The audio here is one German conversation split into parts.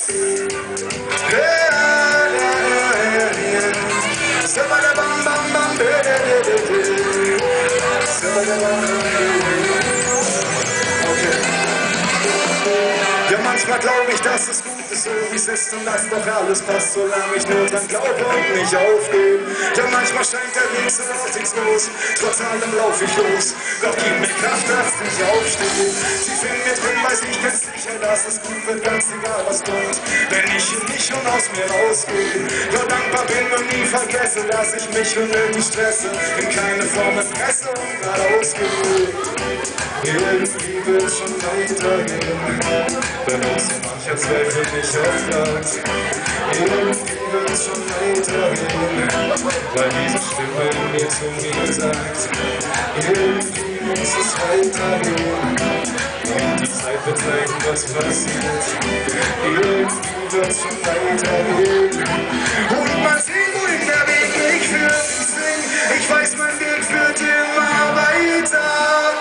Ja, manchmal glaube ich, dass es gut ist, so wie es ist und dass doch alles passt, solange ich nur dran glaube und nicht aufgebe. Ja, manchmal scheint der Weg so aussichtslos, trotz allem lauf ich los. Gott gib mir Kraft, dass ich aufstehe. Tief in mir drin weiß ich ganz sicher, dass es gut wird, ganz egal was kommt. Wenn ich in mich und aus mir rausgehe, Gott dankbar bin und nie vergesse, dass ich mich unnötig stresse, in keine Form presse und geradeaus gehe. Irgendwie wird schon weitergehen, wenn uns so mancher Zweifel mich aufragt. Irgendwie wird schon weitergehen, weil diese Stimme in mir zu mir sagt. Irgendwie muss es weitergehen, und die Zeit wird zeigen, was passiert. Irgendwie wird schon weitergehen, und mal sehen, wohin der Weg mich führt. Ich weiß, mein Weg führt immer weiter.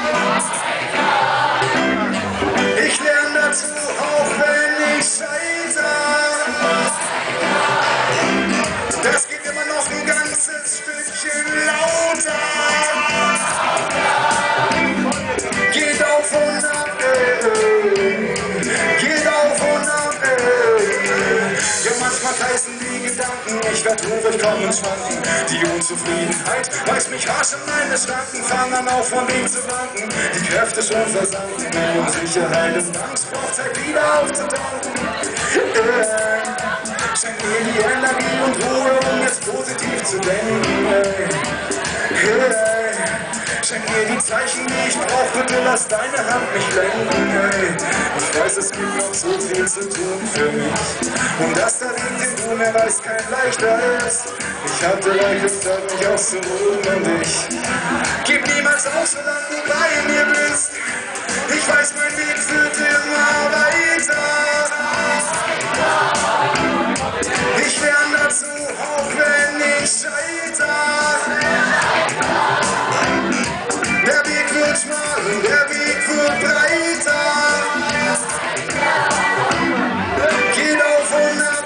Ich lerne dazu, auch wenn ich scheitere. Das geht immer noch ein ganzes Stückchen lauter. Geht auf und ab, geht auf und ab, ja, manchmal kreisen die Gedanken, ich werd Ruhe, ich komm ins Schwanken. Die Unzufriedenheit weiß mich rasch in meine Schranken, fang an auf von dem zu wanken. Die Kräfte schon versanken, die Unsicherheit und Angst braucht Zeit wieder aufzutanken. Schenk mir die Energie und Ruhe, um jetzt positiv zu denken. Schenk mir die Zeichen, die ich brauch, bitte lass deine Hand mich lenken. Ich weiß, es gibt noch so viel zu tun für mich, und dass der Weg, den du mir weißt, kein leichter ist. Ich hatte leichte Zeit, mich auszuruhen, und ich gib niemals auf, solange du bei mir bist. Ich weiß, mein Weg führt immer weiter. Ich lerne dazu, auch wenn ich scheitere. Der Weg wird schmal und der Weg wird breiter. Geht auf und ab,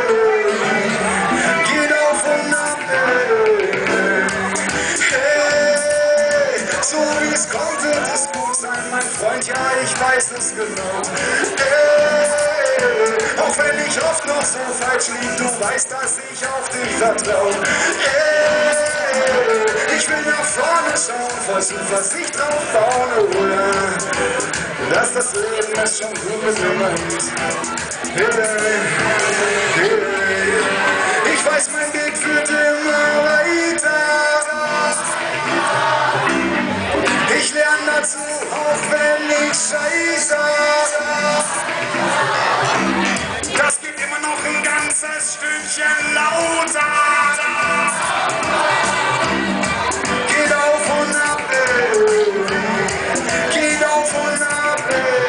geht auf und ab, hey, so wie es kommt, wird es gut sein, mein Freund, ja, ich weiß es genau. Hey, auch wenn ich oft noch so falsch lieg, du weißt, dass ich auf dich vertraue. Hey, ich will nach vorne schauen, voll Zuversicht drauf bauen, oh ja, dass das Leben es schon gut mit mir meint. Hey, hey, ich weiß, mein Weg führt immer weiter. Ich lerne dazu, auch wenn ich scheitere. Das geht immer noch ein ganzes Stückchen lauter. Geht auf und ab, geht auf und ab,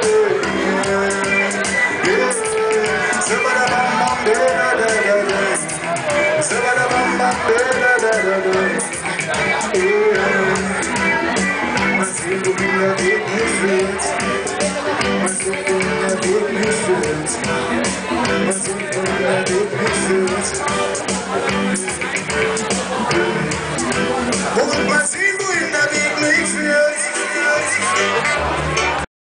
mal sehen, wohin der Weg mich führt. Mal sehen, wohin der Weg mich führt.